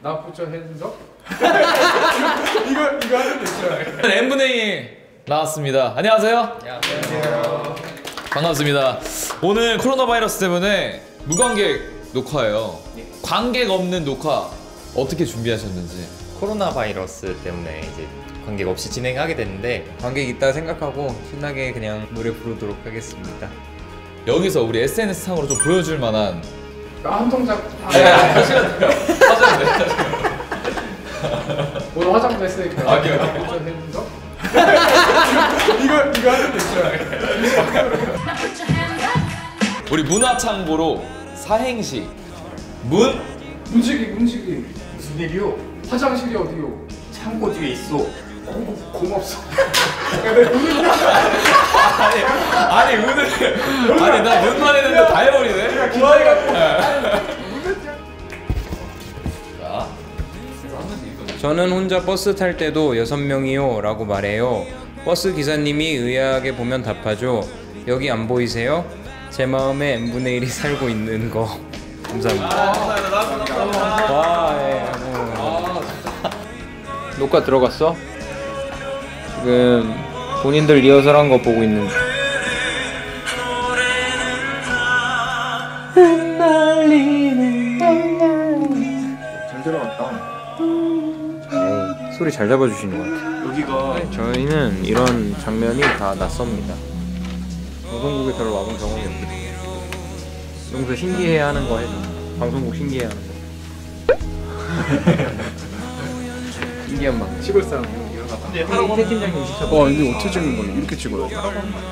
나 붙여 핸즈업? 이거 하면 됐죠. n분의 나왔습니다. 안녕하세요. 안녕하세요. 반갑습니다. 오늘 코로나 바이러스 때문에 무관객 녹화예요. 관객 없는 녹화 어떻게 준비하셨는지. 코로나 바이러스 때문에 이제 관객 없이 진행하게 됐는데 관객 있다 생각하고 신나게 그냥 노래 부르도록 하겠습니다. 여기서 우리 SNS 상으로 좀 보여줄 만한 한 동작. 하시면 돼요. 하시면 돼요. 오늘 화장도 했으니까. 아, 그래요? 나 붙여 핸즈업? 이거 하면 됐죠. 우리 문화창고로 사행시 문식이 무슨 일이요? 화장실이 어디요? 창고 뒤에 있어. 고맙소. 아니 오늘 아니 나 눈만 했는데 다 해버리네. 저는 혼자 버스 탈 때도 6명이요 라고 말해요. 버스 기사님이 의아하게 보면 답하죠. 여기 안 보이세요? 제 마음에 n분의 1이 살고 있는 거. 감사합니다. 와, 예. 녹화 들어갔어? 지금 본인들 리허설한 거 보고 있는. 잘 들어갔다. 소리 잘 잡아주시는 것 같아요. 여기가 저희는 이런 장면이 다 낯섭니다. 방송국에 별로 와본 경험이 없거든요. 여기서 신기해하는 거 해줘. 방송국 신기해하는 거. 신기한 방송. 시골 사람. 태 팀장님 시켜. 이게 어떻게 찍는 거야? 이렇게 찍어요? 해놓고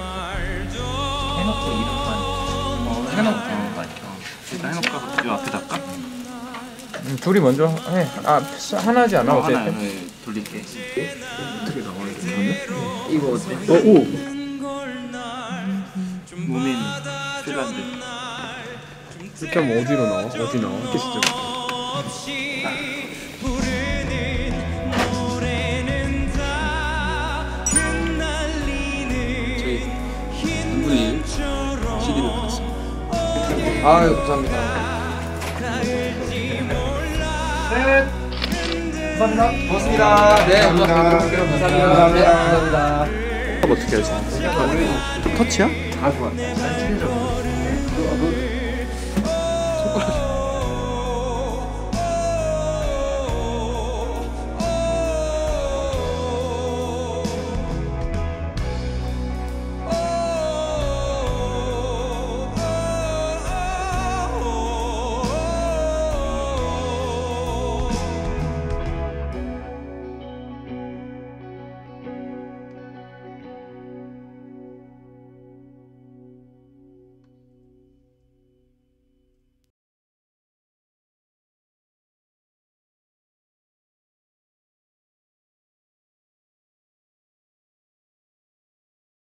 이름만 해놓고 맞죠. 일단 해놓고 요 앞에 닦아? 둘이 먼저 해. 하나지 않아 어쨌든. 하나 돌릴게. 어떻게 나와요? 저는? 이거 어때? 오. 무민 핀란드. 이렇게 하면 어디로 나와? 어디 나와? 이렇게 진짜. 저희 n분의 1 CD를 받았습니다. 아유 감사합니다. 감사합니다. 고맙습니다. 네, 감사합니다. 감사합니다. 어떻게 하지? 터치야? 다 좋아. 잘 찍혀져.